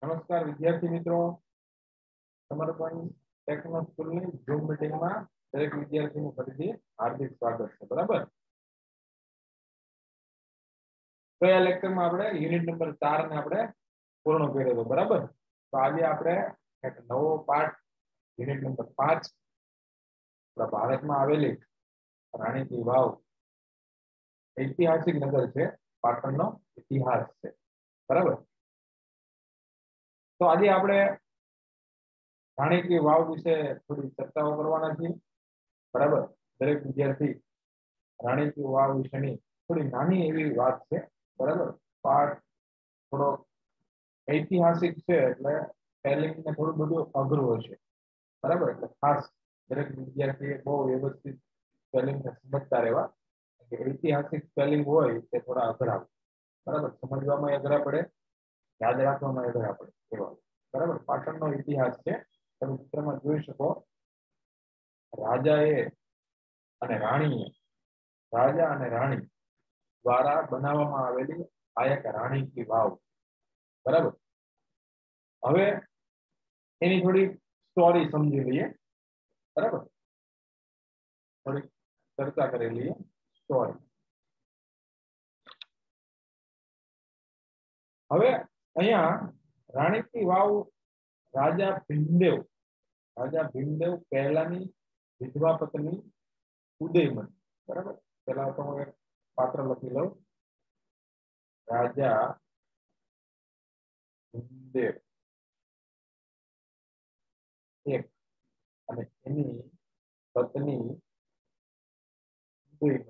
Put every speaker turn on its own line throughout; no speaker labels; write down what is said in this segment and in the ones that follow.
નમસ્કાર વિદ્યાર્થી મિત્રો, તમારું ટેકનો સ્કૂલની ઝૂમ મીટિંગમાં દરેક વિદ્યાર્થીનું ફરીથી હાર્દિક સ્વાગત છે. બરાબર, તો આ લેક્ચરમાં આપણે યુનિટ નંબર 4 ને આપણે પૂર્ણ કર્યો હતો. બરાબર, તો આજે આપણે એક નવો પાઠ યુનિટ નંબર 5 આપણા ભારતમાં આવેલી રાણી કી વાવ ઐતિહાસિક નગર છે, પાટણનો ઇતિહાસ છે. બરાબર, તો આજે આપણે રાણી કી વાવ વિશે થોડી ચર્ચાઓ કરવાના છીએ. બરાબર, દરેક વિદ્યાર્થી રાણી કી વાવ વિશેની થોડી નાની એવી વાત છે. બરાબર, પાઠ થોડો ઐતિહાસિક છે એટલે સ્પેલિંગ ને થોડું બધું અઘરું હશે. બરાબર, એટલે ખાસ દરેક વિદ્યાર્થીએ બહુ વ્યવસ્થિત સ્પેલિંગ ને સમજતા રહેવા. ઐતિહાસિક સ્પેલિંગ હોય તે થોડા અઘરા. બરાબર, સમજવામાં અઘરા પડે, યાદ રાખવામાં અઘરા પડે એવા. બરાબર, પાટણનો ઇતિહાસ છે. તમે ચિત્રમાં જોઈ શકો, રાજાએ અને રાણીએ, રાજા અને રાણી દ્વારા બનાવવામાં આવેલી આ એક રાણી કી વાવ. બરાબર, હવે એની થોડી સ્ટોરી સમજી લઈએ. બરાબર, થોડી ચર્ચા કરી લઈએ સ્ટોરી. હવે અહીંયા રાણી કી વાવ રાજા ભીમદેવ પહેલાની વિધવા પત્ની ઉદયમતી. બરાબર, પેલા તો હું એક પાત્ર લખી લઉં. રાજા ભીમદેવ એક અને એની પત્ની ઉદયમતી,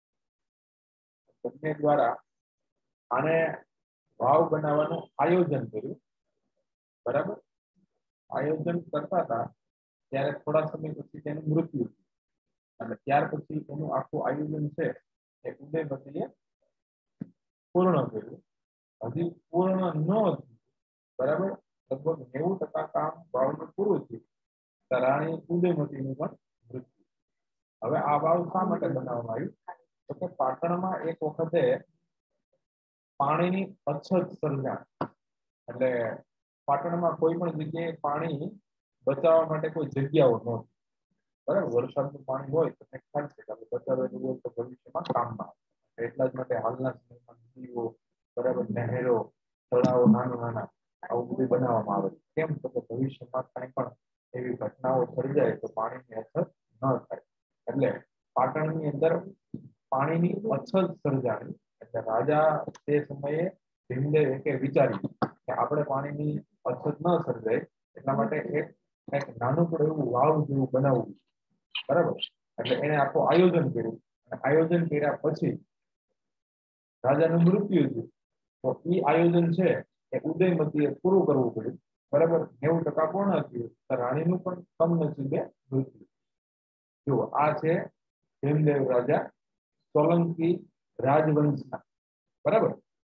બંને દ્વારા આને વાવ બનાવવાનું આયોજન કર્યું. બરાબર, આયોજન કરતા હતા ત્યારે થોડા સમય પછી તેનું મૃત્યુ થયું અને ત્યાર પછી એનું આખું આયોજન છે એ ઉદયમતીએ પૂર્ણ કર્યું. હજી પૂર્ણ ન થયું. બરાબર, લગભગ 90% કામ વાવનું પૂરું થયું, રાણી ઉદયમતીનું પણ મૃત્યુ. હવે આ વાવ શા માટે બનાવવામાં આવ્યું? તો કે પાટણમાં એક વખતે પાણીની અછત સર્જાણી. એટલે પાટણમાં કોઈ પણ જગ્યાએ પાણી બચાવવા માટે કોઈ જગ્યાઓ નહોતી. બરાબર, વરસાદનું પાણી હોય તો ખ્યાલ છે કે બચાવેલું હોય તો ભવિષ્યમાં કામમાં આવે. એટલા જ માટે હાલના સમયમાં નદીઓ, બરાબર, નહેરો, તળાવો નાના આવું બધું બનાવવામાં આવે. કેમ? તો કે ભવિષ્યમાં કંઈ પણ એવી ઘટનાઓ સર્જાય તો પાણીની અછત ન થાય. એટલે પાટણની અંદર પાણીની અછત સર્જાણી. એટલે રાજા તે સમયે ભીમદેવે કે વિચાર્યું કે આપણે પાણીની અછત ન સર્જાય એટલા માટે એક નાનું પણ એવું વાવ જેવું બનાવવું. બરાબર, એટલે એને આખું આયોજન કર્યું. આયોજન કર્યા પછી રાજાનું મૃત્યુ થયું તો એ આયોજન છે એ ઉદયમતીએ પૂરું કરવું પડ્યું. બરાબર, 90% પૂર્ણ થયું તો રાણીનું પણ કમનસીબે મૃત્યુ. જો આ છે ભીમદેવ રાજા સોલંકી રાજવંશના. બરાબર,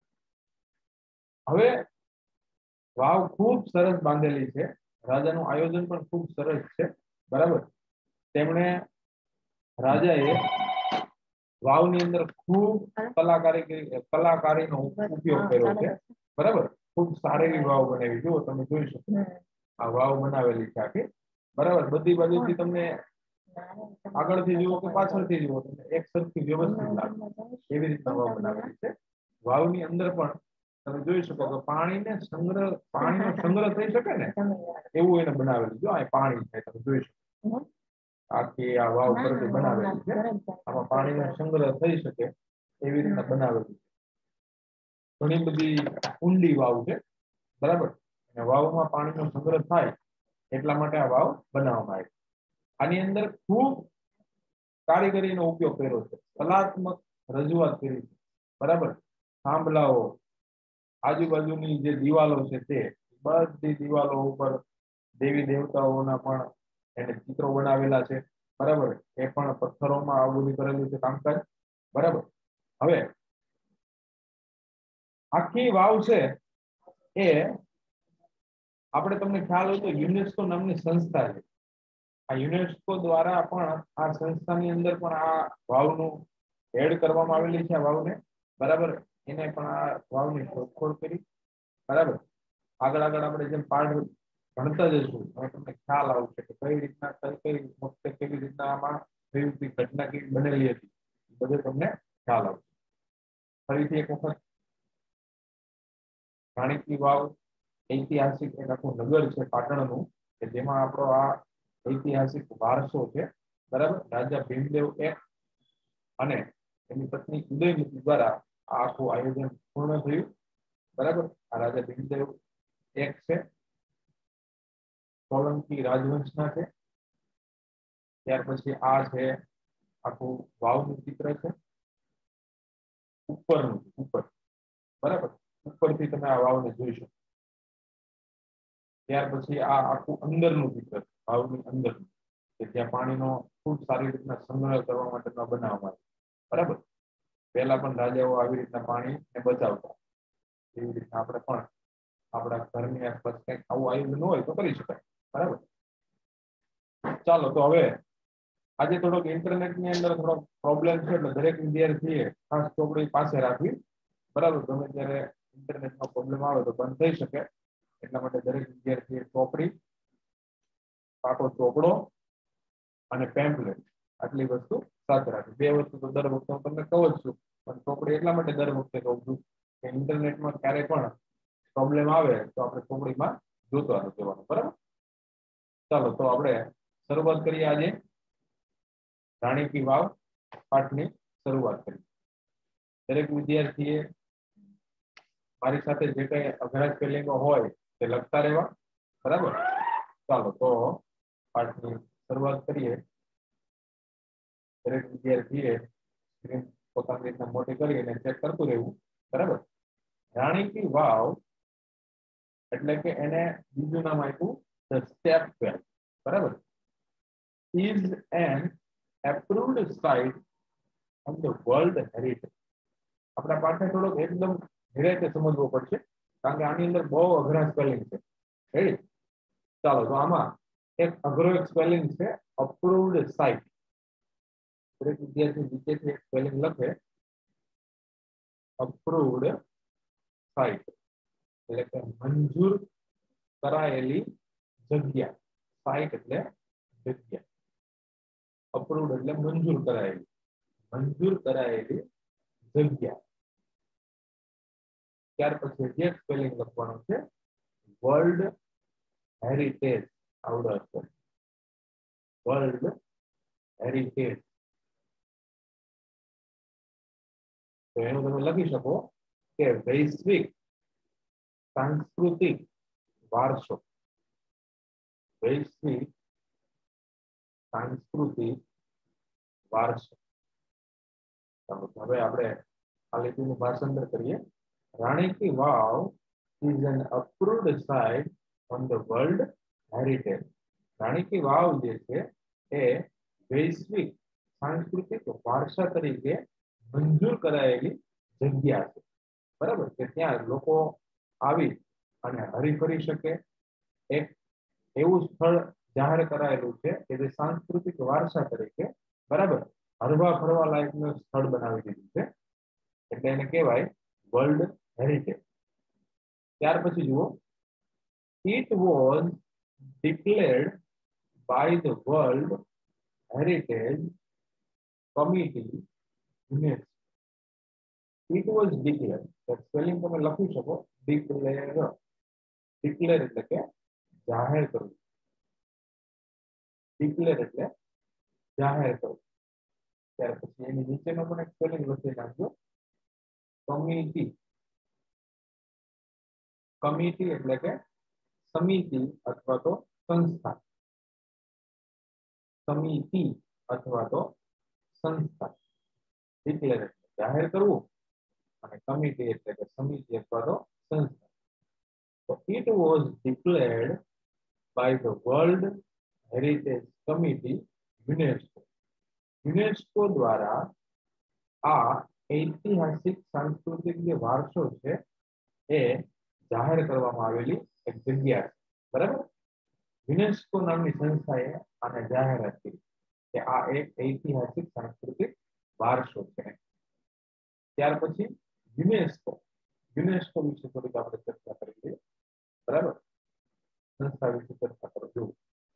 હવે વાવ ખૂબ સરસ બાંધેલી છે. રાજાનું આયોજન પણ ખૂબ સરસ છે. બરાબર, તેમણે રાજાએ વાવની અંદર ખૂબ કલાકારીનો ઉપયોગ કર્યો છે. બરાબર, ખૂબ સારી એવી વાવ બનાવી. જુઓ, તમે જોઈ શકો આ વાવ બનાવેલી છે આખી. બરાબર, બધી બાજુથી તમને આગળથી જુઓ કે પાછળથી જુઓ તમને એક સરખી વ્યવસ્થિત લાગે એવી રીતના વાવ બનાવેલી છે. વાવની અંદર પણ તમે જોઈ શકો કે પાણીનો સંગ્રહ થઈ શકે ને એવું એને બનાવેલું. જો આ પાણી છે, તમે જોઈ શકો આખી આ વાવ પરથી બનાવેલી છે. આમાં પાણીનો સંગ્રહ થઈ શકે એવી રીતના બનાવેલું છે. ઘણી બધી ઊંડી વાવ છે. બરાબર, અને વાવમાં પાણીનો સંગ્રહ થાય એટલા માટે આ વાવ બનાવવામાં આવી. આની અંદર ખૂબ કારીગરીનો ઉપયોગ કર્યો છે, કલાત્મક રજૂઆત કરી છે. બરાબર, થાંભલાઓ, આજુબાજુની જે દિવાલો છે તે બધી દિવાલો ઉપર દેવી દેવતાઓના પણ એને ચિત્રો બનાવેલા છે. બરાબર, એ પણ પથ્થરોમાં આવું બધું કરેલું છે કામકાજ. બરાબર, હવે આખી વાવ છે એ આપણે તમને ખ્યાલ હોય તો યુનેસ્કો નામની સંસ્થા છે. આ યુનેસ્કો દ્વારા પણ આ સંસ્થાની અંદર પણ આ વાવનું એડ કરવામાં આવેલી છે. આ વાવને, બરાબર, એને પણ આ વાવની શોધખોળ કરી. બરાબર, આગળ આગળ આપણે જેમ પાઠ ભણતા જઈશું અને તમને ખ્યાલ આવશે કે કઈ રીતના કઈ વખતે કેવી રીતના આમાં કઈ ઘટના કેવી બનેલી હતી બધું તમને ખ્યાલ આવશે. ફરીથી એક વખત રાણીકી વાવ ઐતિહાસિક એક આખું નગર છે પાટણનું કે જેમાં આપણો આ ઐતિહાસિક વારસો છે, બરાબર. રાજા ભીમદેવ એક અને એની પત્ની ઉદયમતી દ્વારા આ આખું આયોજન પૂર્ણ થયું, બરાબર. આ રાજા ભીમદેવ એક છે સોલંકી રાજવંશના છે. ત્યાર પછી આ છે આખું વાવનું ચિત્ર છે ઉપરનું, ઉપર, બરાબર. ઉપરથી તમે આ વાવને જોઈ શકો. ત્યાર પછી આ આખું અંદરનું ચિત્ર છે વાવની અંદરનું, કે જ્યાં પાણીનો ખૂબ સારી રીતના સંગ્રહ કરવા માટેનો બનાવવામાં આવે, બરાબર. પહેલા પણ રાજાઓ આવી રીતના પાણીને બચાવતા, એવી રીતના આપણે પણ આપણા ઘરની આસપાસ કંઈક આવું આયોજન હોય તો કરી શકાય, બરાબર. ચાલો તો હવે આજે થોડોક ઇન્ટરનેટની અંદર થોડો પ્રોબ્લેમ છે એટલે દરેક વિદ્યાર્થીએ ખાસ ચોપડી પાસે રાખવી, બરાબર. ગમે ત્યારે ઇન્ટરનેટનો પ્રોબ્લેમ આવે તો બંધ થઈ શકે એટલા માટે દરેક વિદ્યાર્થીએ ચોપડી, પાકો ચોપડો અને પેમ્પલેટ આટલી વસ્તુ સાથે રાખવી. બે વસ્તુ તો દર વખતે હું તમને કહું જ છું, પણ ચોપડી એટલા માટે દર વખતે કહું છું કે ઇન્ટરનેટમાં ક્યારેય પણ પ્રોબ્લેમ આવે તો આપણે ચોપડીમાં જોતા જવાનું, બરાબર. ચાલો તો આપણે શરૂઆત કરીએ. આજે રાણીકી વાવ પાઠની શરૂઆત કરી. દરેક વિદ્યાર્થીએ મારી સાથે જે કઈ અઘરા સ્પેલિંગો હોય તે લખતા રહેવા, બરાબર. ચાલો તો પાઠની શરૂઆત કરીએ. દરેક વિદ્યાર્થીએ સ્ક્રીન પોતાની રીતના મોટી કરી અને ચેક કરતું રહેવું, બરાબર. રાણીકી વાવ એટલે કે એને બીજું નામ આપ્યું ધ સ્ટેપ વેલ, બરાબર. is an approved site on the world heritage. આપણા પાઠને થોડોક એકદમ ધીરે સમજવો પડશે કારણ કે આની અંદર બહુ અઘરા સ્પેલિંગ છે. રેડી? ચાલો તો આમાં એક અઘરો એક સ્પેલિંગ છે અપ્રુવ્ડ સાઇટ. દરેક વિદ્યાર્થી નીચેથી એક સ્પેલિંગ લખે અપ્રુવ્ડ સાઇટ એટલે કે મંજૂર કરાયેલી જગ્યા. સાઇટ એટલે જગ્યા, અપ્રુવ્ડ એટલે મંજૂર કરાયેલી, મંજૂર કરાયેલી જગ્યા. ત્યાર પછી જે સ્પેલિંગ લખવાનું છે વર્લ્ડ હેરિટેજ. આવડો હશે વર્લ્ડ હેરિટેજ. તો એનું તમે લખી શકો કે વૈશ્વિક સાંસ્કૃતિક વારસો. વૈશ્વિક સાંસ્કૃતિક વારસો. હવે આપણે આ લીટીનું ભાષાંતર કરીએ. રાણીકી વાવ is an approved site on the world heritage. રાણીકી વાવ જે છે એ વૈશ્વિક સાંસ્કૃતિક વારસા તરીકે મંજૂર કરાયેલી જગ્યા છે, બરાબર. કે ત્યાં લોકો આવી અને હરીફરી શકે એક એવું સ્થળ જાહેર કરાયેલું છે કે જે સાંસ્કૃતિક વારસા તરીકે, બરાબર, હરવા ફરવા લાયકનું સ્થળ બનાવી દીધું છે એટલે એને કહેવાય વર્લ્ડ હેરિટેજ. ત્યાર પછી જુઓ, it was declared by the World Heritage Committee UNESCO. It was declared. that spelling તમે લખી શકો declare. declare એટલે કે જાહેર કરવું. declare એટલે જાહેર કરવું. ત્યાર પછી એની નીચેનો પણ એક સ્પેલિંગ લખી નાખજો કમિટી. કમિટી એટલે કે સમિતિ અથવા તો સંસ્થા. સમિતિ અથવા તો સંસ્થા. ડિક્લેર એટલે જાહેર કરવું અને કમિટી એટલે કે સમિતિ અથવા તો સંસ્થા. તો it was declared by the World Heritage Committee UNESCO. UNESCO દ્વારા આ ઐતિહાસિક સાંસ્કૃતિક જે વારસો છે એ જાહેર કરવામાં આવેલી એક જગ્યા છે, બરાબર. યુનેસ્કો નામની સંસ્થાએ આને જાહેરાત કરી કે આ એક ઐતિહાસિક સાંસ્કૃતિક વારસો છે. ત્યાર પછી યુનેસ્કો. યુનેસ્કો વિશે થોડીક આપણે ચર્ચા કરી. બરાબર. સંસ્થા વિશે ચર્ચા કરો. જુઓ,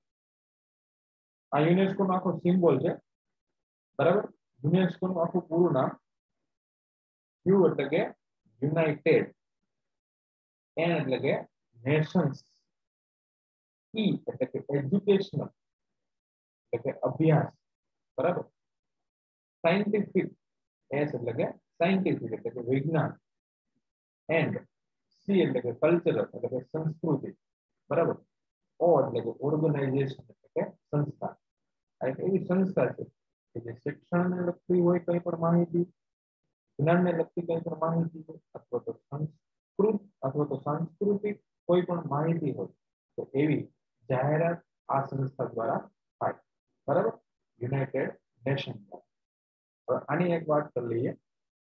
આ યુનેસ્કો નો આખો સિમ્બોલ છે. બરાબર. યુનેસ્કો નું આખું પૂરું નામ યુ એટલે કે યુનાઇટેડ, એન એટલે કે નેશન્સ, ઈ એટલે કે એજ્યુકેશનલ એટલે કે અભ્યાસ, બરાબર. સાયન્ટિફિક, એસ એટલે કે સાયન્ટિફિક એટલે કે વિજ્ઞાન, એન્ડ સી એટલે કે કલ્ચરલ એટલે કે સંસ્કૃતિ, બરાબર. ઓ એટલે કે ઓર્ગેનાઇઝેશન એટલે કે સંસ્થા. આ એક એવી સંસ્થા છે કે જે શિક્ષણને લગતી હોય કંઈ પણ માહિતી, જ્ઞાનને લગતી કંઈ પણ માહિતી હોય, અથવા તો સંસ્કૃત અથવા તો સાંસ્કૃતિક કોઈ પણ માહિતી હોય તો એવી જાહેરાત આ સંસ્થા દ્વારા થાય, બરાબર. United nation. હવે આની એક વાત કરી લઈએ.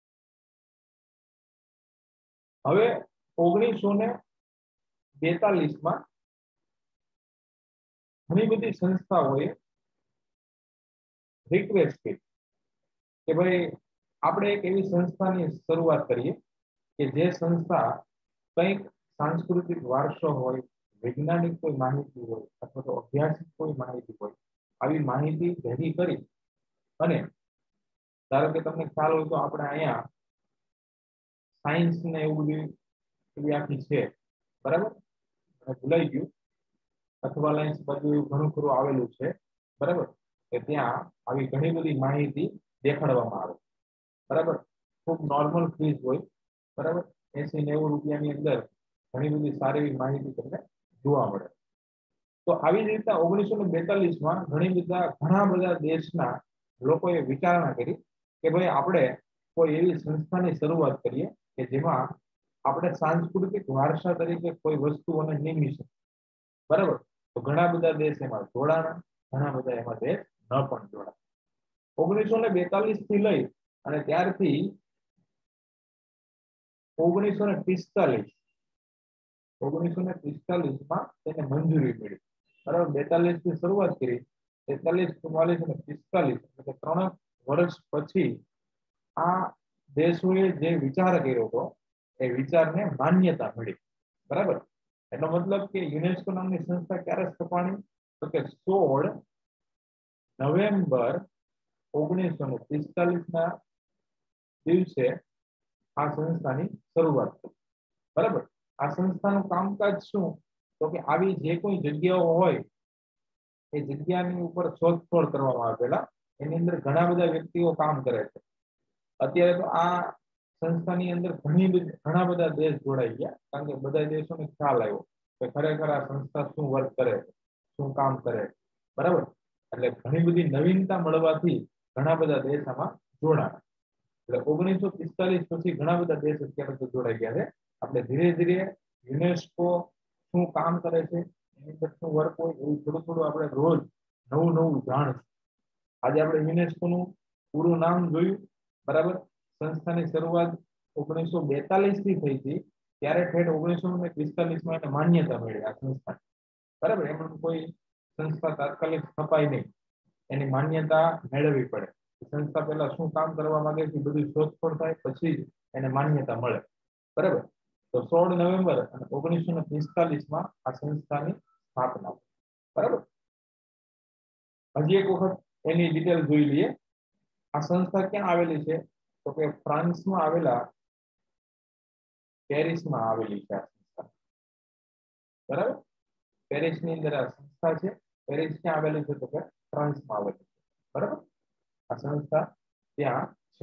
હવે 1942 ઘણી બધી સંસ્થાઓએ રિક્વેસ્ટ કરી કે ભાઈ આપણે એક એવી સંસ્થાની શરૂઆત કરીએ કે જે સંસ્થા કંઈક સાંસ્કૃતિક વારસો હોય, વૈજ્ઞાનિક કોઈ માહિતી હોય, અથવા તો ઐતિહાસિક કોઈ માહિતી હોય, આવી માહિતી ભેગી કરી અને ધારો કે તમને ખ્યાલ હોય તો આપણે અહીંયા સાયન્સ ને એવું બધું એવી આખી છે, બરાબર. ભૂલાઈ ગયું, અથવા લાઇન્સ બધું ઘણું ખરું આવેલું છે, બરાબર. કે ત્યાં આવી ઘણી બધી માહિતી દેખાડવામાં આવે, બરાબર. ખૂબ નોર્મલ ફીસ હોય, બરાબર. 80-90 રૂપિયાની અંદર ઘણી બધી સારી એવી માહિતી તમને જોવા મળે. તો આવી જ રીતે 1942 ઘણા બધા દેશના લોકોએ વિચારણા કરી કે ભાઈ આપણે કોઈ એવી સંસ્થાની શરૂઆત કરીએ કે જેમાં આપણે સાંસ્કૃતિક વારસા તરીકે કોઈ વસ્તુઓને નિમી શકીએ, બરાબર. તો ઘણા બધા દેશ એમાં જોડાણા, ઘણા બધા એમાં દેશ ન પણ જોડાયા. 1942 થી લઈ અને ત્યારથી 1945 તેને મંજૂરી મળી, બરાબર. 42 થી શરૂઆત કરી, 43, 44 અને 45 એટલે 3 વર્ષ પછી આ દેશોએ જે વિચાર કર્યો હતો એ વિચારને માન્યતા મળી, બરાબર. એનો મતલબ કે યુનેસ્કો નામની સંસ્થા ક્યારે સ્થપાણી તો કે 16 નવેમ્બર 1945 દિવસે આ સંસ્થાની શરૂઆત થઈ, બરાબર. આ સંસ્થાનું કામકાજ શું તો કે આવી જે કોઈ જગ્યાઓ હોય એ જગ્યાની ઉપર શોધખોળ કરવામાં આવે. પહેલા એની અંદર ઘણા બધા વ્યક્તિઓ કામ કરે છે. અત્યારે તો આ સંસ્થાની અંદર ઘણા બધા દેશ જોડાઈ ગયા, કારણ કે બધા દેશોને ખ્યાલ આવ્યો કે ખરેખર આ સંસ્થા શું વર્ક કરે, શું કામ કરે, બરાબર. એટલે ઘણી બધી નવીનતા મળવાથી ઘણા બધા દેશ આમાં જોડાયા. એટલે 1945 પછી ઘણા બધા દેશ અત્યારે તો જોડાઈ ગયા છે. આપણે ધીરે ધીરે યુનેસ્કો શું કામ કરે છે, એની અંદર શું વર્ક હોય, એવું થોડું થોડું આપણે રોજ નવું નવું જાણશું. આજે આપણે યુનેસ્કોનું પૂરું નામ જોયું, બરાબર. સંસ્થાની શરૂઆત 1942 થી થઈ હતી, ત્યારે ઠેઠ 1945 એને માન્યતા મળી આ સંસ્થા, બરાબર. એમાં કોઈ સંસ્થા તાત્કાલિક સ્થપાય નહીં, એની માન્યતા મેળવવી પડે. સંસ્થા પહેલા શું કામ કરવા માંગે છે બધી શોધખોળ થાય પછી એને માન્યતા મળે, બરાબર. તો 16 નવેમ્બર 1945 આ સંસ્થાની સ્થાપના, બરાબર. હજી એક વખત એની ડિટેલ જોઈ લઈએ. આ સંસ્થા ક્યાં આવેલી છે તો કે ફ્રાન્સમાં આવેલા પેરિસમાં આવેલી છે આ સંસ્થા, બરાબર. પેરિસની અંદર આ સંસ્થા છે. પેરિસ ક્યાં આવેલી છે તો કે ફ્રાન્સમાં આવેલી છે, બરાબર. આ સંસ્થા ત્યાં છે.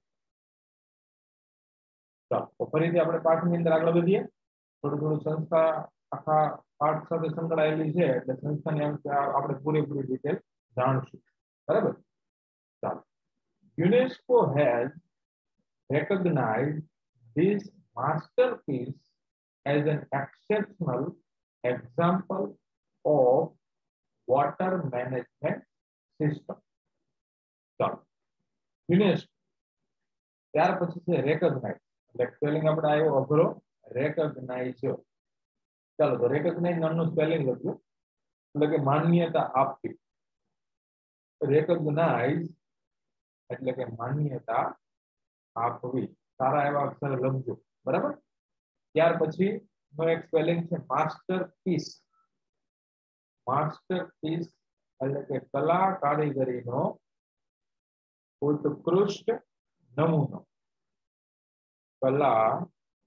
ચાલો તો ફરીથી આપણે પાઠની અંદર આગળ વધીએ. થોડું થોડું સંસ્થા આખા પાઠ સાથે સંકળાયેલી છે એટલે સંસ્થાની આપણે પૂરેપૂરી ડિટેલ જાણશું, બરાબર. ચાલો. UNESCO has recognized this masterpiece as an exceptional example of water management system. ચાલો. UNESCO ત્યાર પછી છે રેકગ્નાઇઝ, એટલે સ્પેલિંગ આપણે આવ્યો અઘરો, રેકગ્નાઇઝ. ચાલો તો રેકગ્નાઇઝ નામનું સ્પેલિંગ લખ્યું એટલે કે માન્યતા આપવી. રેકગ્નાઇઝ એટલે કે માન્યતા આપવી. સારા એવા અક્ષર લખજો, બરાબર. ત્યાર પછી નો એક સ્પેલિંગ છે માસ્ટરપીસ. માસ્ટરપીસ એટલે કે કલા કારીગરીનો ઉત્કૃષ્ટ નમૂનો. કલા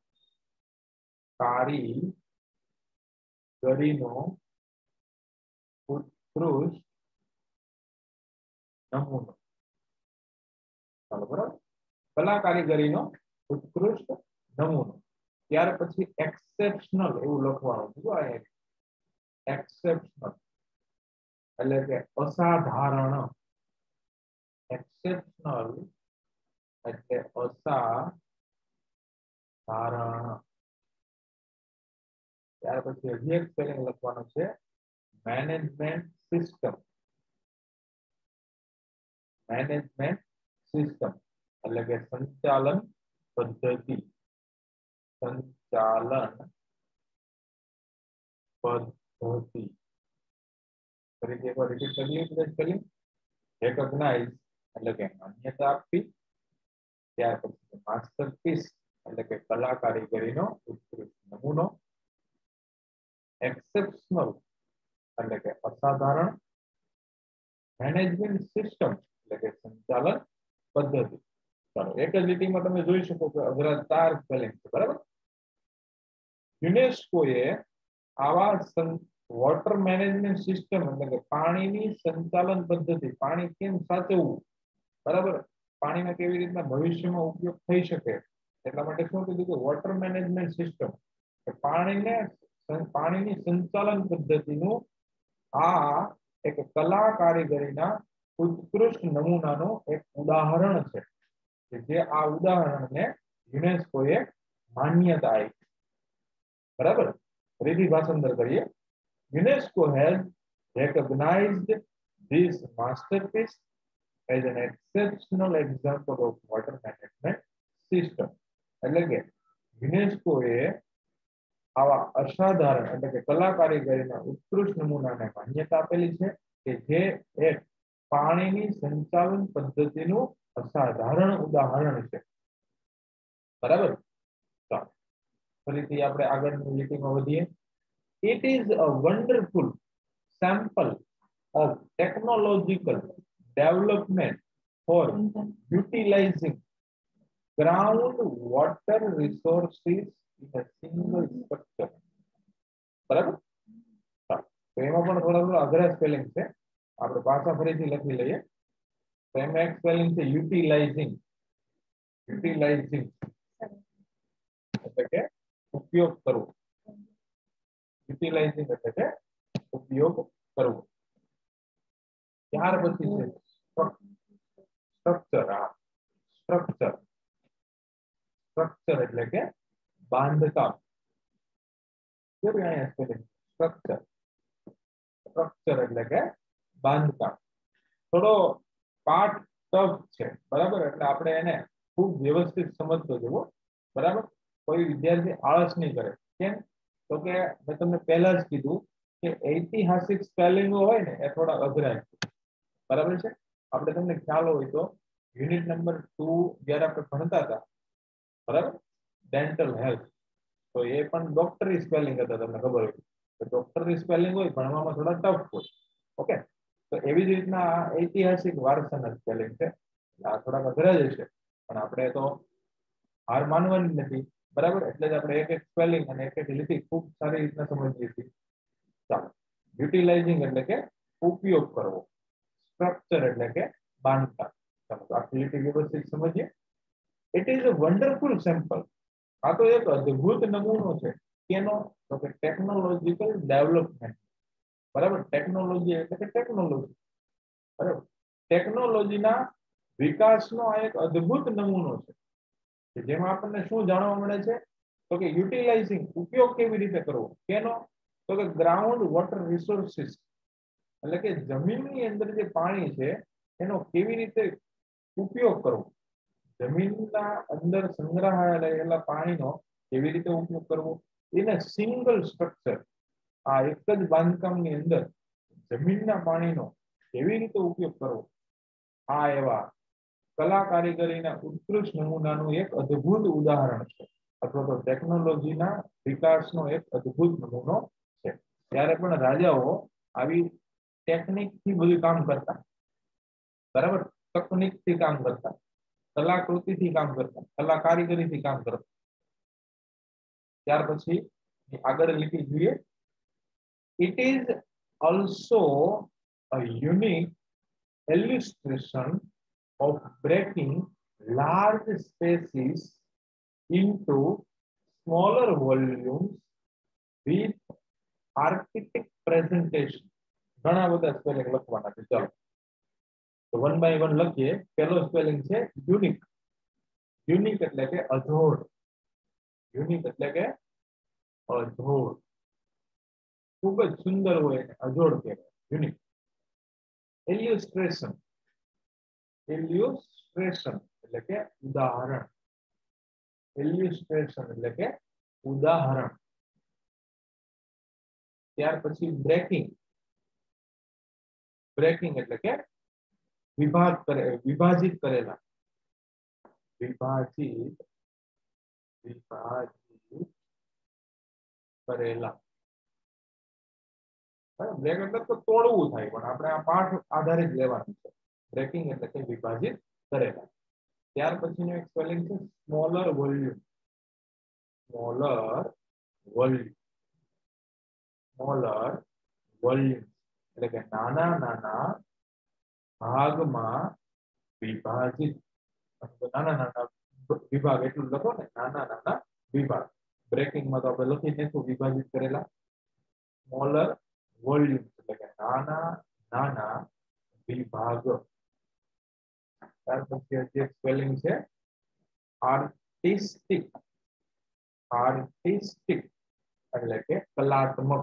કારીગરીનો ઉત્કૃષ્ટ નમૂનો. ચાલો બરાબર, કલા કારીગરીનો ઉત્કૃષ્ટ નમૂનો. ત્યાર પછી એક્સેપ્શનલ એવું લખવાનું છે. એક્સેપ્શનલ એટલે કે અસાધારણ. એક્સેપ્શનલ એટલે અસાધારણ. ત્યાર પછી હજી એક સ્પેલિંગ લખવાનું છે મેનેજમેન્ટ સિસ્ટમ. મેનેજમેન્ટ સિસ્ટમ એટલે કે સંચાલન પદ્ધતિ. સંચાલન પદ્ધતિ. ફરીથી એકવાર રિપીટ કરીએ. સ્પેલિંગ રેકોગ્નાઇઝ એટલે કે માન્યતા આપવી. ત્યાર પછી માસ્ટરપીસ એટલે કે કલા કારીગરીનો ઉત્કૃષ્ટ નમૂનો. એક્સેપ્શનલ એટલે કે અસાધારણ. મેનેજમેન્ટ સિસ્ટમ એટલે કે સંચાલન પદ્ધતિ. ચાલો એક જ લીટીમાં તમે જોઈ શકો કે અઘરા 4 સ્પેલિંગ છે. બરાબર. યુનેસ્કોએ આવા વોટર મેનેજમેન્ટ સિસ્ટમ એટલે કે પાણીની સંચાલન પદ્ધતિ, પાણી કેમ સાચવવું, બરાબર, પાણીનો કેવી રીતના ભવિષ્યમાં ઉપયોગ થઈ શકે એટલા માટે શું કીધું કે વોટર મેનેજમેન્ટ સિસ્ટમ પાણીની સંચાલન પદ્ધતિનું આ એક કલા કારીગરીના ઉત્કૃષ્ટ નમૂનાનો એક ઉદાહરણ છે કે જે આ ઉદાહરણને યુનેસ્કોએ માન્યતા આપી. બરાબર. ફરીથી ભાષાંતર કરીએ. UNESCO has recognized this masterpiece as an exceptional example of water management system. એટલે કે યુનેસ્કોએ આવા અસાધારણ એટલે કે કલા કારીગરીના ઉત્કૃષ્ટ નમૂનાને માન્યતા આપેલી છે કે જે એક પાણીની સંચાલન પદ્ધતિનું અસાધારણ ઉદાહરણ છે. બરાબર. ફરીથી આપણે આગળની લીટીમાં વધીએ. It is a wonderful sample of technological development for utilizing groundwater resources in a single structure. બરાબર. તો એમાં પણ થોડા અઘરા સ્પેલિંગ છે. આપણે પાછા ફરીથી લખી લઈએ. તો એમાં એક સ્પેલિંગ છે યુટિલાઇઝિંગ. યુટિલાઇઝિંગ એટલે કે ઉપયોગ કરવો. યુટિલાઇઝિંગ એટલે કે ઉપયોગ કરવો. ત્યાર પછી છે સ્ટ્રક્ચર. સ્ટ્રક્ચર સ્ટ્રક્ચર એટલે કે બાંધકામ. સ્ટ્રક્ચર સ્ટ્રક્ચર એટલે કે બાંધકામ. થોડો પાઠ ટફ છે. બરાબર. એટલે આપણે એને ખૂબ વ્યવસ્થિત સમજતો જવો. બરાબર. કોઈ વિદ્યાર્થી આળસ નહીં કરે. કેમ? તો કે મેં તમને પહેલા જ કીધું કે ઐતિહાસિક સ્પેલિંગો હોય ને એ થોડા અઘરા છે. બરાબર છે. આપણે તમને ખ્યાલ હોય તો યુનિટ નંબર 2 જ્યારે આપણે ભણતા હતા, બરાબર, ડેન્ટલ હેલ્થ, તો એ પણ ડોક્ટરી સ્પેલિંગ હતા. તમને ખબર હોય તો ડોક્ટરી સ્પેલિંગ હોય ભણવામાં થોડા ટફ હોય. ઓકે. તો એવી જ રીતના ઐતિહાસિક વારસાના સ્પેલિંગ છે. આ થોડાક અઘરા જ છે પણ આપણે તો હાર માનવાની નથી. બરાબર. એટલે જ આપણે એક એક સ્પેલિંગ અને એક એક લીટી ખૂબ સારી રીતના સમજીએ છીએ. ચાલો. યુટિલાઇઝિંગ એટલે કે ઉપયોગ કરવો. સ્ટ્રક્ચર એટલે કે બાંધકામ. ચાલો આખી લીટી વ્યવસ્થિત સમજીએ. It is a wonderful sample. આ તો એક અદ્ભુત નમૂનો છે. કેનો? તો કે ટેકનોલોજીકલ ડેવલપમેન્ટ. બરાબર. ટેકનોલોજી એટલે કે ટેકનોલોજી. બરાબર. ટેકનોલોજીના વિકાસનો આ એક અદ્ભુત નમૂનો છે કે જેમાં આપણને શું જાણવા મળે છે તો કે યુટિલાઇઝિંગ ઉપયોગ કેવી રીતે કરવો. કેનો? તો કે ગ્રાઉન્ડ વોટર રિસોર્સિસ એટલે કે જમીનની અંદર જે પાણી છે એનો કેવી રીતે ઉપયોગ કરવો. જમીનના અંદર સંગ્રહાયેલા પાણીનો કેવી રીતે ઉપયોગ કરવો. એને સિંગલ સ્ટ્રક્ચર, આ એક જ બાંધકામની અંદર જમીનના પાણીનો કેવી રીતે ઉપયોગ કરવો. આ એવા કલા કારીગરીના ઉત્કૃષ્ટ નમૂનાનું એક અદ્ભુત ઉદાહરણ છે. अथवा तो टेक्नोलॉजीना विकासनो एक अद्भुत नमूनो छे। त्यारे पण राजाओ आवी टेक्निकथी બધું કામ કરતા, बराबर, तकनीकथी કામ કરતા, कलाकृतिथी કામ करता, कला कारीगरीथी કામ करता। ત્યાર પછી આગળ લીટી જોઈએ। It is also a unique illustration of breaking large spaces into smaller volumes with architect presentation। ઘણા બધા સ્પેલિંગ લખવાના છે, ચાલો તો 1 by 1 લખીએ। પહેલો સ્પેલિંગ છે યુનિક। યુનિક એટલે કે અજોડ, યુનિક એટલે કે અજોડ, ખૂબ જ સુંદર હોય અજોડ કહેવાય, યુનિક। ઇલ્યુસ્ટ્રેશન, ઇલ્યુસ્ટ્રેશન એટલે કે ઉદાહરણ, ઇલ્યુસ્ટ્રેશન એટલે કે ઉદાહરણ। ત્યાર પછી બ્રેકિંગ, બ્રેકિંગ એટલે કે વિભાજિત કરેલા, વિભાજિત, વિભાજિત કરેલા। બ્રેક એટલે તો તોડવું થાય, પણ આપણે આ પાઠ આધારિત લેવાનું છે। બ્રેકિંગ એટલે કે વિભાજિત કરેલા। ત્યાર પછીનું એક સ્પેલિંગ છે smaller volume, smaller volume, smaller volume એટલે કે નાના નાના ભાગમાં વિભાજિત, નાના નાના વિભાગ એટલું લખો ને, નાના નાના વિભાગ। બ્રેકિંગમાં તો આપણે લખી દઈશું વિભાજિત કરેલા। સ્મોલર વોલ્યુમ એટલે કે નાના નાના વિભાગ। ત્યાર પછી જે સ્પેલિંગ છે આર્ટિસ્ટિક, આર્ટિસ્ટિક એટલે કે કલાત્મક,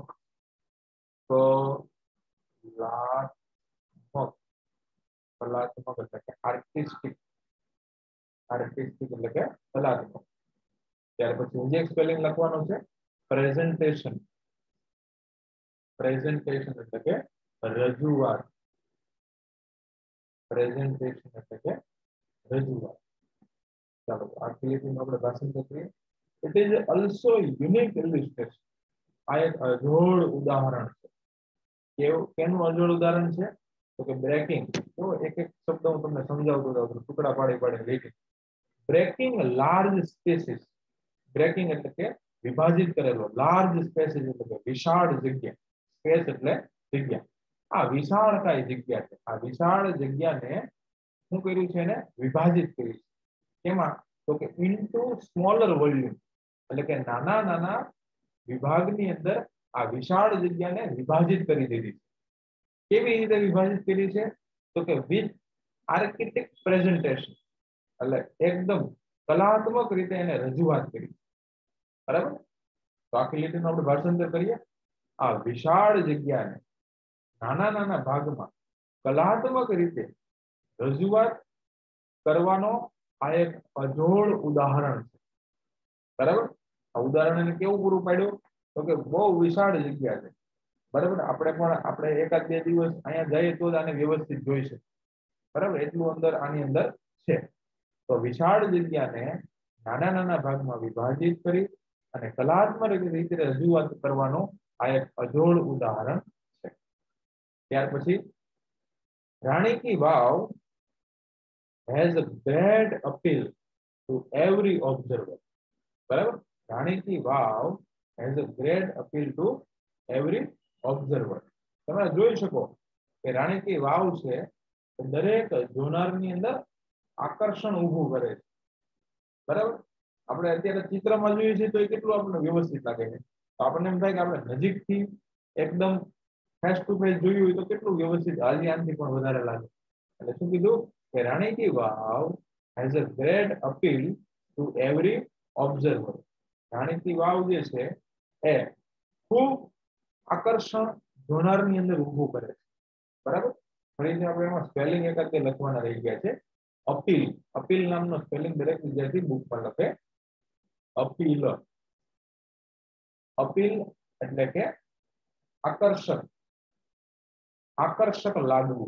કલાત્મક, કલાત્મક એટલે કે આર્ટિસ્ટિક, આર્ટિસ્ટિક એટલે કે કલાત્મક। ત્યાર પછી જે સ્પેલિંગ લખવાનો છે પ્રેઝન્ટેશન, પ્રેઝન્ટેશન એટલે કે રજૂઆત, પ્રેઝન્ટેશન એટલે કે રજૂઆત। ચાલો આખી લીટીનું આપણે ભાષાંતર કરીએ। It is also unique illustration, આ એક અજોડ ઉદાહરણ છે। કેનું અજોડ ઉદાહરણ છે? તો કે બ્રેકિંગ। તો એક એક શબ્દ હું તમને સમજાવતો જાઉં છું, ટુકડા પાડી પાડી લીટી। બ્રેકિંગ લાર્જ સ્પેસીસ, બ્રેકિંગ એટલે કે વિભાજિત કરેલો, લાર્જ સ્પેસીસ એટલે કે વિશાળ જગ્યા, સ્પેસ એટલે જગ્યા। આ વિશાળકાય જગ્યા છે, આ વિશાળ જગ્યાને શું કર્યું છે? એને વિભાજિત કરી છે। કેમાં? તો કે ઇન્ટુ સ્મોલર વોલ્યુમ એટલે કે નાના નાના વિભાગની અંદર આ વિશાળ જગ્યાને વિભાજિત કરી દીધી છે। કેવી રીતે વિભાજિત કરી છે? તો કે વિથ આર્કિટેક્ટ પ્રેઝન્ટેશન એટલે એકદમ કલાત્મક રીતે એને રજૂઆત કરી, બરાબર। તો આખી લીટીનું આપણે ભાષાંતર કરીએ। આ વિશાળ જગ્યાને નાના નાના ભાગમાં કલાત્મક રીતે રજૂઆત કરવાનો આ એક અજોડ ઉદાહરણ છે, બરાબર। આ ઉદાહરણ કેવું પૂરું પાડ્યું? તો કે બહુ વિશાળ જગ્યા છે, બરાબર। આપણે એકાદ બે દિવસ અહીંયા જઈએ તો જ આને વ્યવસ્થિત જોઈ શકીએ, બરાબર, એટલું અંદર આની અંદર છે। તો વિશાળ જગ્યાને નાના નાના ભાગમાં વિભાજિત કરી અને કલાત્મક રીતે રજૂઆત કરવાનો આ એક અજોડ ઉદાહરણ છે। ત્યાર પછી રાણી ki Vav has a great appeal to every observer, બરાબર। રાણી ki Vav has a great appeal to every observer। તમે જોઈ શકો કે રાણી કી વાવ છે દરેક જોનારની અંદર આકર્ષણ ઊભું કરે છે, બરાબર। આપણે અત્યારે ચિત્રમાં જોઈએ છીએ તો એ કેટલું આપણને વ્યવસ્થિત લાગે છે, તો આપણને એમ થાય કે આપણે નજીકથી એકદમ ફેસ ટુ ફેસ જોયું હોય તો કેટલું વ્યવસ્થિત, હાલી આનથી પણ વધારે લાગે। એટલે શું કીધું કે Rani ki Vav has a great appeal to every observer. Rani ki Vav જે છે એ ખૂબ આકર્ષણ જોનારની અંદર ઊભું કરે છે, બરાબર। ફરીથી આપણે એમાં સ્પેલિંગ એકાદ બે લખવાના રહી ગયા છે। અપીલ, અપીલ નામનો સ્પેલિંગ દરેક વિદ્યાર્થી બુકમાં લખે। અપીલ, અપીલ એટલે કે આકર્ષક, આકર્ષક લાગવું,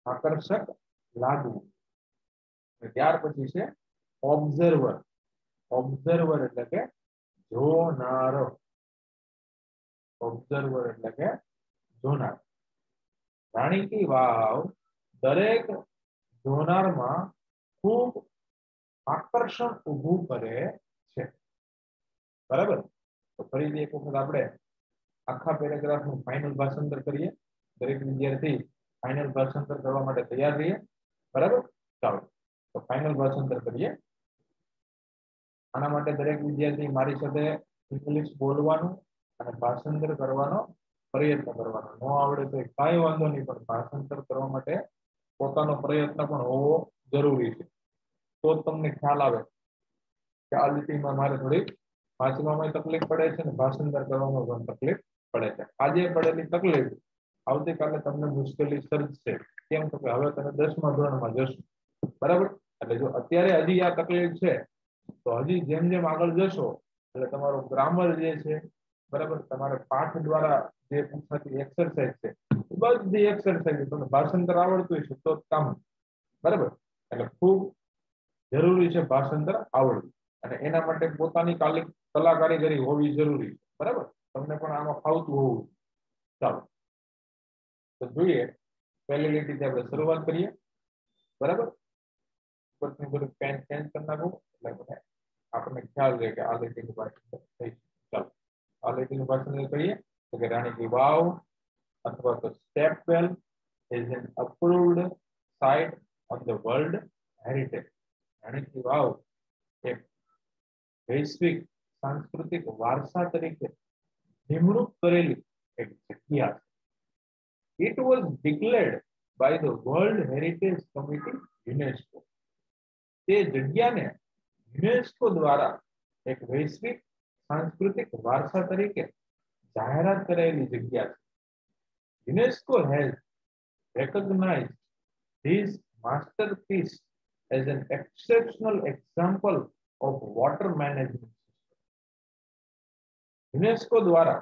આકર્ષક લાગવું। ત્યાર પછી છે ઓબ્ઝર્વર, ઓબ્ઝર્વર એટલે કે જોનાર. ઓબ્ઝર્વર એટલે કે જોનાર. રાણી કી વાવ દરેક જોનારમાં ખૂબ આકર્ષણ ઊભું કરે છે. બરાબર. તો ફરીથી એક વખત આપણે આખા પેરેગ્રાફનું ફાઇનલ ભાષાંતર કરીએ. દરેક વિદ્યાર્થી ફાઇનલ ભાષાંતર કરવા માટે તૈયાર રહીએ. બરાબર. ચાલો તો ફાઇનલ ભાષાંતર કરીએ. આના માટે દરેક વિદ્યાર્થી મારી સાથે ઇંગ્લિશ બોલવાનું અને ભાષાંતર કરવાનો પ્રયત્ન કરવાનો. ન આવડે તો કાંઈ વાંધો નહીં, પણ ભાષાંતર કરવા માટે પોતાનો પ્રયત્ન પણ હોવો જરૂરી છે. તો તમને ખ્યાલ આવે કે આ લીટીમાં મારે થોડીક વાંચવામાં તકલીફ પડે છે અને ભાષાંતર કરવામાં પણ તકલીફ પડે છે. આજે પડેલી તકલીફ આવતીકાલે તમને મુશ્કેલી સર્જશે. કેમ તો કે હવે તમે 10મા ધોરણમાં જશો. બરાબર. એટલે જો અત્યારે હજી આ તકલીફ છે તો હજી જેમ જેમ આગળ જશો એટલે તમારું ગ્રામર જે છે, બરાબર, તમારે પાઠ દ્વારા જે પૂછાતી એક્સરસાઇઝ છે બધી એક્સરસાઇઝ તમને ભાષાંતર આવડતું હશે તો કામ. બરાબર. એટલે ખૂબ જરૂરી છે ભાષાંતર આવડવું અને એના માટે પોતાની કલા કારીગરી હોવી જરૂરી છે. બરાબર. તમને પણ આમાં ફાવતું હોવું. ચાલો તો જોઈએ પહેલી લીટીથી આપણે શરૂઆત કરીએ. બરાબર. ઉપરથી બધું પેન ચેન્જ કરી નાખું એટલે આપણને ખ્યાલ રહે કે આ લીટીનું ભાષાંતર થઈ. ચાલો આ લીટીનું ભાષાંતર કરીએ તો કે રાણી કી વાવ અથવા તો stepwell is an approved site on the world heritage. Rani ki Vav એક વૈશ્વિક સાંસ્કૃતિક વારસા તરીકે નિમણૂક કરેલી એક જગ્યા છે. It was declared by the World Heritage Committee UNESCO. તે જગ્યાને યુનેસ્કો દ્વારા એક વૈશ્વિક સાંસ્કૃતિક વારસા તરીકે જાહેરાત કરાયેલી જગ્યા છે. UNESCO has recognized this masterpiece as an exceptional example of water management system. UNESCO દ્વારા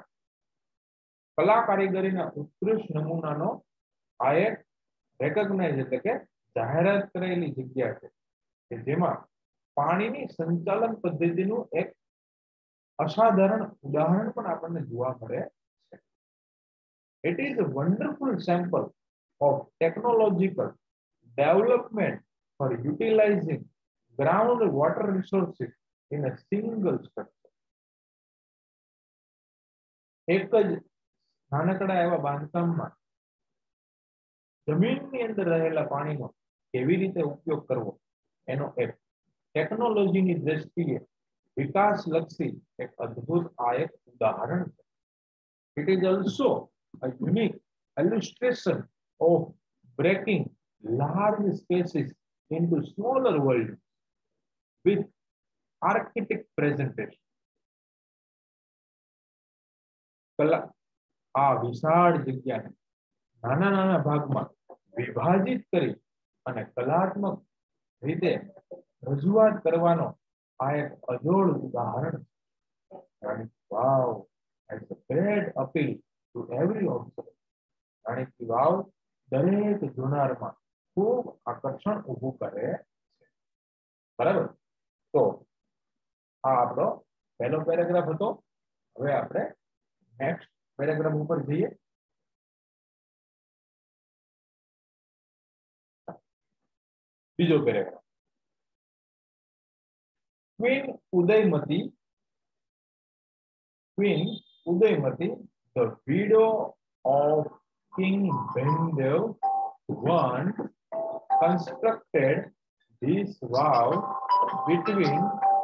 કલા કારીગરીના ઉત્કૃષ્ટ નમૂનાનો આ એક રેકોગ્નાઇઝ એટલે કે જાહેરાત કરેલી જગ્યા છે કે જેમાં પાણીની સંચાલન પદ્ધતિનું એક અસાધારણ ઉદાહરણ પણ આપણને જોવા મળે છે. It is a wonderful sample of technological development for utilizing groundwater resources in a single structure. એક જ નાનકડા એવા બાંધકામમાં જમીનની અંદર રહેલા પાણીનો કેવી રીતે ઉપયોગ કરવો એનો એક ટેકનોલોજીની દ્રષ્ટિએ વિકાસલક્ષી એક અદ્ભુત આ એક ઉદાહરણ છે. It is also a unique illustration of breaking large spaces into smaller worlds with architect presentation. આ વિશાળ જગ્યાને નાના નાના ભાગમાં વિભાજિત કરી અને કલાત્મક રીતે રજૂઆત કરવાનો આ એક અજોડ ઉદાહરણ છે. વાવ has a great appeal to every observer. રાણી કી વાવ દરેક જોનારમાં ખૂબ આકર્ષણ ઊભું કરે છે. બરાબર. તો આ આપણો પહેલો પેરેગ્રાફ હતો. હવે આપણે નેક્સ્ટ પેરેગ્રાફ ઉપર જઈએ. બીજો paragraph. Queen Udaymati, the widow of King Bendev I, constructed this vow between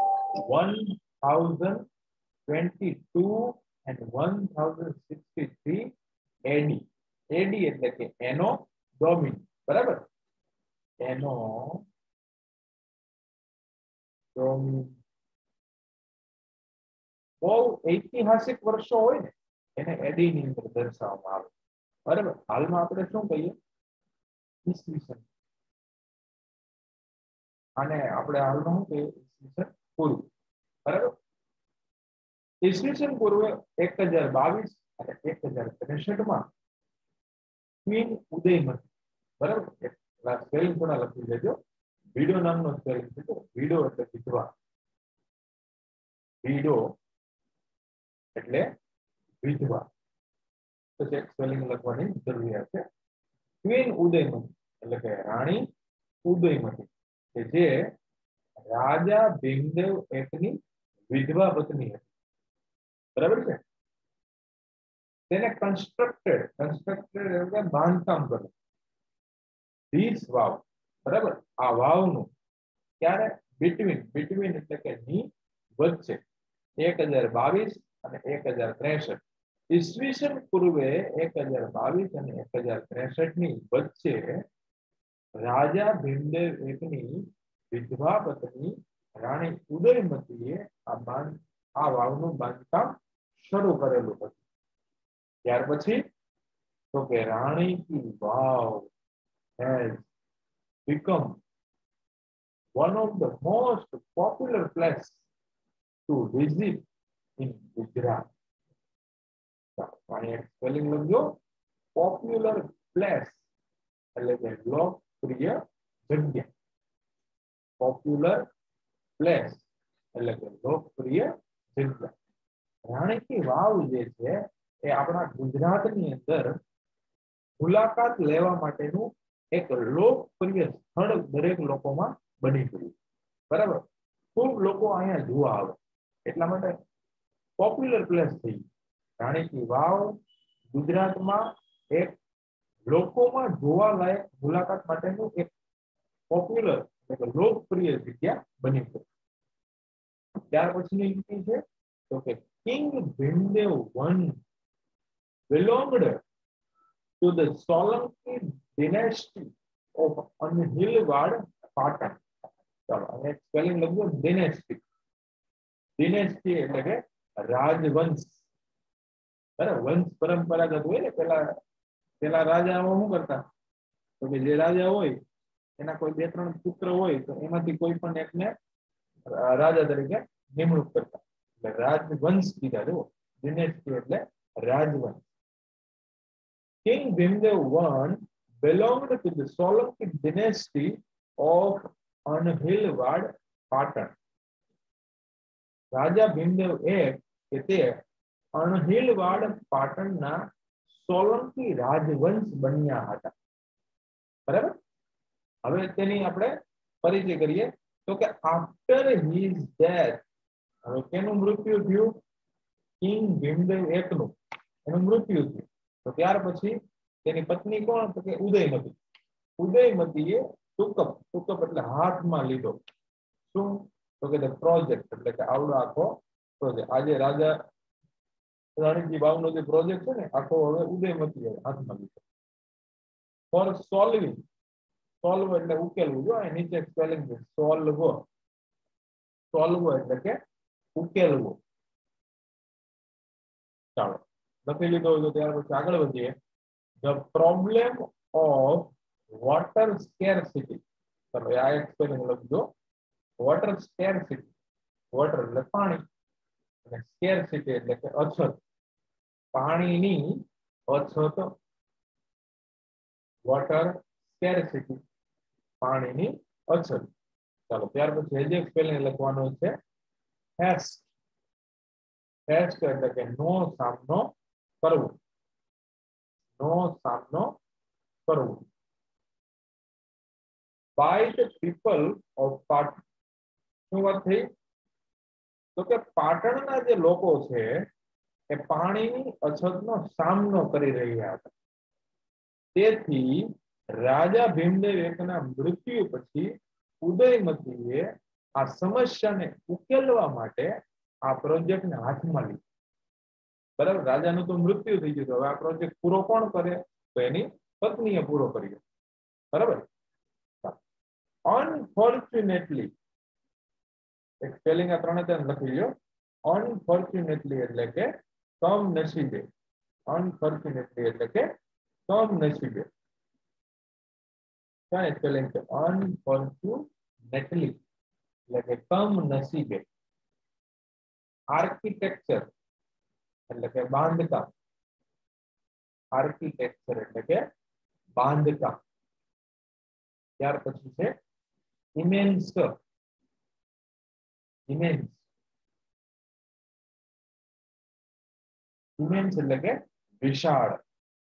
1022 and 1063 AD. AD એટલે કે એનો ડોમિની. બરાબર. એનો ડોમિની બહુ ઐતિહાસિક વર્ષો હોય ને એને એડી ની અંદર દર્શાવવામાં આવે. બરાબર. હાલમાં આપણે શું કહીએ? ઈસવીસન. આને આપણે હાલમાં શું કહીએ? ઈસવીસન પૂર્વ. બરાબર. ઈસવીસન પૂર્વે 1022 અને 1063 ક્વીન ઉદયમતી. બરાબર. સ્પેલિંગ થોડા લખી દેજો. વિડો નામનો સ્પેલિંગ છે. વિડો એટલે વિધવા. વિડો એટલે વિધવા, તો એક સ્પેલિંગ લખવાની જરૂરિયાત છે. ક્વીન ઉદયમતી એટલે કે રાણી ઉદયમતી કે જે રાજા ભીમદેવ એકની વિધવા પત્ની હતી. બરાબર છે. તેને કન્સ્ટ્રક્ટેડ એટલે બાંધકામ કર્યું ધીસ વાવ. બરાબર. આ વાવનું ક્યારે બિટવીન એટલે કે ની વચ્ચે 1022 અને 1063 ઈસવીસન પૂર્વે 1022 અને 1063 ની વચ્ચે રાજા ભીમદેવ એકની વિધવા પત્ની રાણી ઉદયમતીએ આ વાવનું બાંધકામ શરૂ કરેલું હતું. ત્યાર પછી તો કે Rani ki Vav has become one of the most popular places to visit in Gujarat. Spelling લખજો. પોપ્યુલર પ્લેસ એટલે કે લોકપ્રિય જગ્યા. પોપ્યુલર પ્લેસ એટલે કે લોકપ્રિય જગ્યા. રાણી કી વાવ જે છે એ આપણા ગુજરાતની અંદર મુલાકાત લેવા માટેનું એક લોકપ્રિય સ્થળ દરેક લોકોમાં બની ગયું. બરાબર. ખૂબ લોકો અહીંયા જોવા આવે એટલા માટે પોપ્યુલર પ્લેસ થઈ. રાણી કી વાવ ગુજરાતમાં એક લોકોમાં જોવાલાયક મુલાકાત માટેનું એક પોપ્યુલર એટલે લોકપ્રિય જગ્યા બની ગઈ. ત્યાર પછીની નીતિ છે તો કે king Bhimdev one belonged to the Solanki dynasty of Anhilwad, Patan. ચાલો અને સ્પેલિંગ લખજો ડિનેસ્ટી એટલે કે રાજવંશ. બરાબર. વંશ પરંપરાગત હોય ને પેલા રાજાઓ શું કરતા તો કે જે રાજા હોય એના કોઈ 2-3 પુત્ર હોય તો એમાંથી કોઈ પણ એકને રાજા તરીકે નિમણૂક કરતા એટલે રાજવંશ કીધા. જો ડિનેસ્ટી એટલે રાજવંશ. King Bhimdev I belonged to the Solanki dynasty of Anhilwad, Patan. રાજા ભીમદેવ કે તે અણહિલવાડ પાટણના સોલંકી રાજવંશ બન્યા હતા. બરાબર. હવે તેની આપણે પરિચય કરીએ તો કે આફ્ટર હિઝ ડેથ, હવે કેનું મૃત્યુ થયું? કિંગ ભીમદેવ એકનું એનું મૃત્યુ થયું. તો ત્યાર પછી તેની પત્ની કોણ? તો કે ઉદયમતી. ઉદયમતીએ તુકપ એટલે હાથમાં લીધો. શું? તો કે પ્રોજેક્ટ એટલે કે આવડો આખો પ્રોજેક્ટ. આજે રાજા રાણીજી વાવનો જે પ્રોજેક્ટ છે ને આખો હવે ઉદયમતીએ હાથમાં લીધો. ફોર સોલ્વિંગ, સોલ્વ એટલે ઉકેલવું. જો અહીં નીચે સ્પેલિંગ છે સોલ્વ એટલે કે ઉકેલવો. ચાલો લખી લીધો હોય તો ત્યાર પછી આગળ વધીએ. The problem of water scarcity. ચલો આ એક સ્પેલિંગ લખજો. વોટર સ્કેરસિટી, વોટર એટલે પાણી અને સ્કેરસિટી એટલે કે અછત. પાણીની અછત. વોટર સ્કેરસિટી પાણીની અછત. ચાલો ત્યાર પછી જે સ્પેલિંગ લખવાનો છે હેસ્ટ. હેસ્ટ એટલે કે નો સામનો કરવો. નો સામનો કરવો. By the people of Patan. શું વાત થઈ? તો કે પાટણના જે લોકો છે એ પાણીની અછતનો સામનો કરી રહ્યા હતા. તેથી રાજા ભીમદેવ એકના મૃત્યુ પછી ઉદયમતીએ આ સમસ્યાને ઉકેલવા માટે આ પ્રોજેક્ટને હાથમાં લીધો. બરાબર. રાજાનું તો મૃત્યુ થઈ ગયું. હવે આ પ્રોજેક્ટ પૂરો કોણ કરે? તો એની પત્નીએ પૂરો કર્યો. બરાબર. અનફોર્ચ્યુનેટલી, એક સ્પેલિંગ આ 3 લખી લો. અનફોર્ચ્યુનેટલી એટલે કે કમનસીબે. અનફોર્ચ્યુનેટલી એટલે કે કમનસીબે. ક્યાં સ્પેલિંગ છે? અનફોર્ચ્યુનેટલી એટલે કે કમનસીબે. આર્કિટેક્ચર એટલે કે બાંધકામ. આર્કિટેક્ચર એટલે કે બાંધકામ. ત્યાર પછી છે ઇમેન્સ. ઇમેન્સ ઇમેન્સ એટલે કે વિશાળ,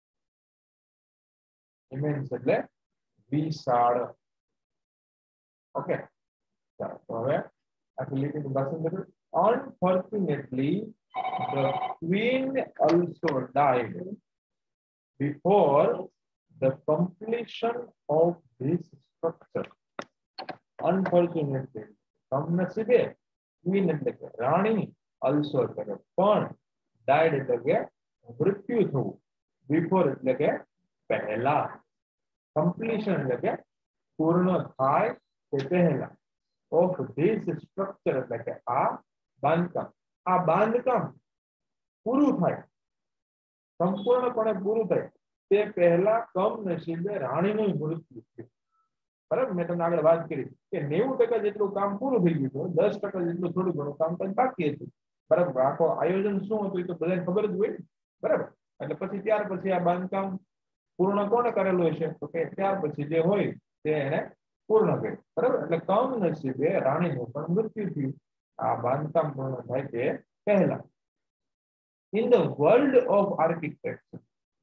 ઇમેન્સ એટલે વિશાળ. ઓકે, ચાલો તો હવે આખી લીટીનું ભાષણ કર્યું. Unfortunately, the queen also died before the completion of this structure. Unfortunately, કમનસીબે, queen એટલે કે રાણી, also એટલે કે પણ, died એટલે કે મૃત્યુ થવું, before એટલે કે પહેલા, completion એટલે કે પૂર્ણ થાય તે પહેલા, of this structure એટલે કે આ બાંધકામ, આ બાંધકામ પૂરું થાય, સંપૂર્ણપણે પૂરું થાય તે પહેલા કમનસીબે રાણીનું મૃત્યુ થયું. બરાબર, મેં તમને આગળ વાત કરી કે 90% જેટલું કામ પૂરું થઈ ગયું હતું, 10% જેટલું થોડું ઘણું કામ બાકી હતું. બરાબર, આખો આયોજન શું હતું એ તો બધાને ખબર જ હોય. બરાબર, એટલે પછી ત્યાર પછી આ બાંધકામ પૂર્ણ કોણે કરેલું હશે તો કે ત્યાર પછી જે હોય તે એને પૂર્ણ કર્યું. બરાબર, એટલે કમનસીબે રાણીનું પણ મૃત્યુ થયું આ બાંધકામ પૂર્ણ થાય તે પહેલા. In the world of architecture,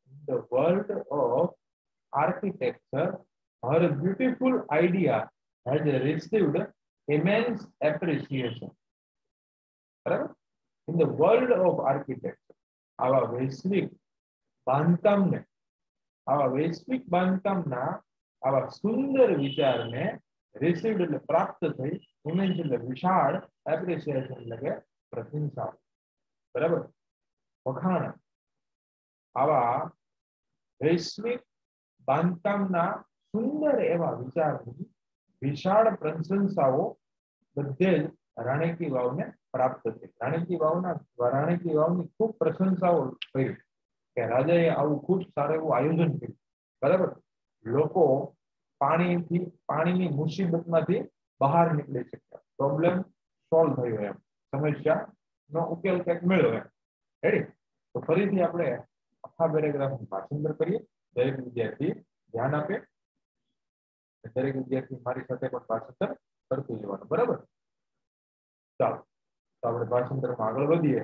her beautiful idea has received immense appreciation. બરાબર, in the world of architecture, આવા વૈશ્વિક બાંધકામને, આવા વૈશ્વિક બાંધકામના આવા સુંદર વિચારને received એટલે પ્રાપ્ત થઈ, immense એટલે વિશાળ, appreciation એટલે કે પ્રશંસા. બરાબર, વખાણ. આવા વૈશ્વિક બાંધકામના સુંદર એવા વિચારની વિશાળ પ્રશંસાઓ બધે જ રાણી કી વાવને પ્રાપ્ત થઈ. રાણી કી વાવની ખૂબ પ્રશંસાઓ થઈ કે રાજાએ આવું ખૂબ સારું એવું આયોજન કર્યું. બરાબર, લોકો પાણીની મુસીબતમાંથી બહાર નીકળી શક્યા, પ્રોબ્લેમ સોલ્વ થયો, એમ સમસ્યાનો ઉકેલ કંઈક મળ્યો એમ. રેડી, તો ફરીથી આપણે આખા પેરેગ્રાફનું ભાષાંતર કરીએ. દરેક વિદ્યાર્થી ધ્યાન આપે, દરેક વિદ્યાર્થી મારી સાથે પણ ભાષાંતર કરતું જવાનું. બરાબર, ચાલો તો આપણે ભાષાંતરમાં આગળ વધીએ.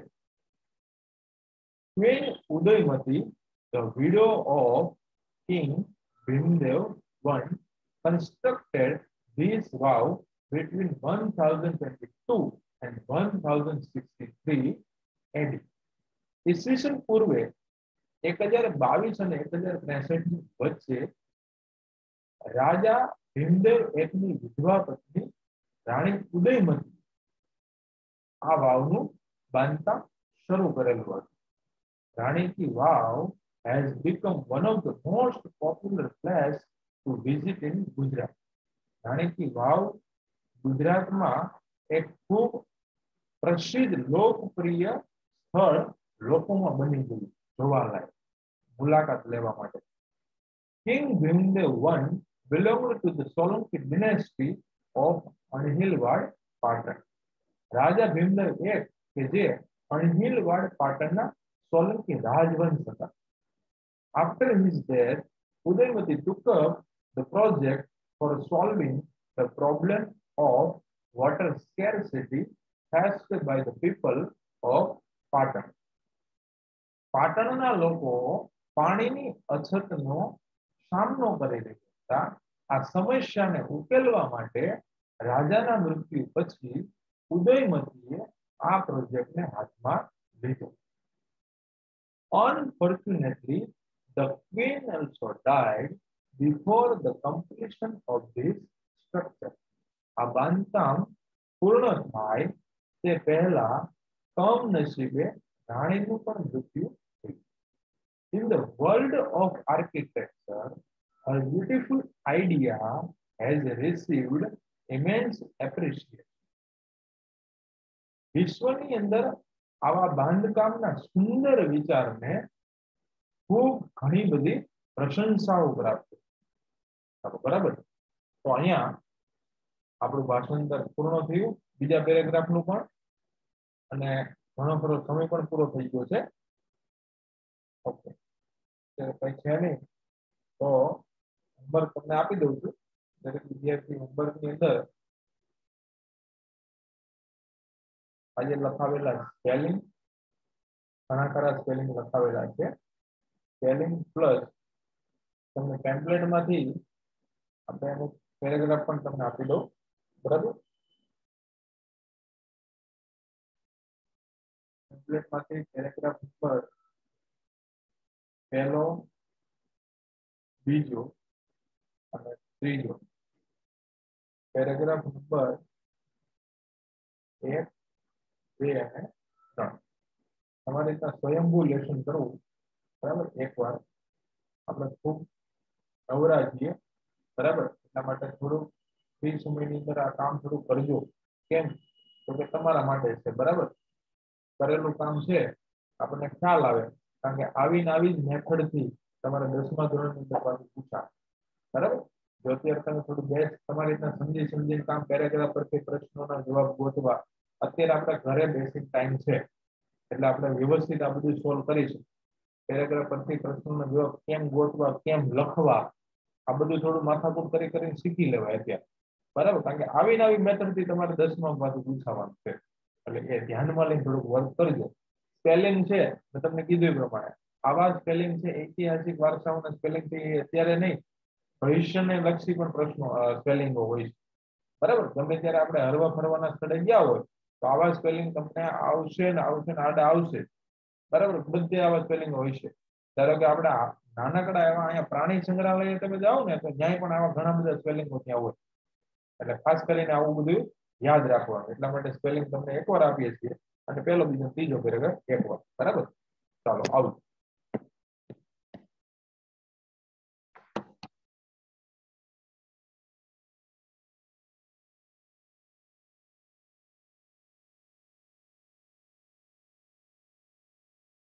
Queen Udayamati, the widow of King Bhimdev I, constructed this vow between 1022 and 1063 AD. ઈસવીસન પૂર્વે 1022 અને 1063 ની વચ્ચે રાજા ભીમદેવ એકની વિધવા પત્ની રાણી ઉદયમતી આ વાવનું બાંધકામ શરૂ કરેલું હતું. રાણી ki Vav has become one of the most popular place to visit in Gujarat. રાણી કી વાવ ગુજરાતમાં એક ખૂબ પ્રસિદ્ધ લોકપ્રિય સ્થળ લોકોમાં બની ગયું, જોવાલાયક, મુલાકાત લેવા માટે. King Bhimdev I belonged to the Solanki dynasty of Anhilwad, Patan. રાજા ભીમદેવ એક કે જે અણહિલવાડ પાટણના સોલંકી રાજવંશ હતા. After his death, Udayamati took up the project for solving the problem of water scarcity faced by the people of Patan. પાટણના લોકો પાણીની અછતનો સામનો કરી રહ્યા હતા. આ સમસ્યાને ઉકેલવા માટે રાજાના મૃત્યુ પછી ઉદયમતીએ આ પ્રોજેક્ટને હાથમાં લીધો. Unfortunately, the queen also died before the completion of this structure. આ બાંધકામ પૂર્ણ થાય તે પહેલા કમનસીબે રાણીનું પણ મૃત્યુ થયું. In the world of architecture, her beautiful idea has received immense appreciation. વિશ્વની અંદર આવા બાંધકામના સુંદર વિચારને ખૂબ ઘણી બધી પ્રશંસાઓ પ્રાપ્ત. બરાબર, તો અહીંયા આપણું ભાષાંતર પૂર્ણ થયું, બીજા પેરેગ્રાફનું પણ, અને ઘણો ખરો સમય પણ પૂરો થઈ ગયો છે. ઓકે, કઈ છે નહીં તો હોમવર્ક તમને આપી દઉં છું. દરેક વિદ્યાર્થી હોમવર્કની અંદર આજે લખાવેલા સ્પેલિંગ ઘણા ખરા સ્પેલિંગ લખાવેલા છે. સ્પેલિંગ પ્લસ તમને ટેમ્પલેટમાંથી આપણે અમુક પેરેગ્રાફ પણ તમને આપી દઉં, બરાબર. ટેમ્પલેટમાંથી પેરેગ્રાફ ઉપર પહેલો, બીજો અને ત્રીજો પેરેગ્રાફ નંબર 1, 2 અને 3 તમારે રીતના સ્વયંભૂ લેશન કરવું, બરાબર. એકવાર આપણે ખૂબ નવરા છીએ, બરાબર, એટલા માટે થોડું ફ્રી સમયની અંદર આ કામ થોડું કરજો. કેમ તો કે તમારા માટે છે, બરાબર. કરેલું કામ છે આપણને ખ્યાલ આવે, કારણ કે આવી જ મેથડથી તમારે 10મા ધોરણની અંદર પાછું પૂછા, બરાબર. જો અત્યારે તમે થોડું બેસ્ટ તમારી રીતના સમજીને કામ પેરેગ્રાફ પરથી પ્રશ્નોના જવાબ ગોતવા, અત્યારે આપણે ઘરે બેસિક ટાઈમ છે એટલે આપણે વ્યવસ્થિત આ બધું સોલ્વ કરીશું. પેરેગ્રાફ પરથી પ્રશ્નોના જવાબ કેમ ગોતવા, કેમ લખવા, આ બધું થોડું માથાકૂટ કરીને શીખી લેવાય અત્યારે, બરાબર. કારણ કે આવી મેથડથી તમારે 10મા પાછું પૂછાવાનું છે, એટલે એ ધ્યાનમાં લઈને થોડુંક વર્ક કરજો. સ્પેલિંગ છે મેં તમને કીધું એ પ્રમાણે આવા સ્પેલિંગ છે ઐતિહાસિક વારસાઓના સ્પેલિંગ છે, એ અત્યારે નહીં, ભવિષ્યને લક્ષી પણ પ્રશ્નો સ્પેલિંગો હોય છે, બરાબર. ગમે ત્યારે આપણે હરવા ફરવાના સ્થળે ગયા હોય તો આવા સ્પેલિંગ તમને આવશે ને આડા આવશે, બરાબર. બધે આવા સ્પેલિંગ હોય છે. ધારો કે આપણે નાનકડા એવા અહીંયા પ્રાણી સંગ્રહાલય તમે જાઓ ને તો ત્યાં પણ આવા ઘણા બધા સ્પેલિંગો ત્યાં હોય, એટલે ખાસ કરીને આવું બધું યાદ રાખવાનું. એટલા માટે સ્પેલિંગ તમને એકવાર આપીએ છીએ અને પહેલો, બીજો, ત્રીજો પેરેગ્રાફ એકવાર, બરાબર. ચાલો આવજો.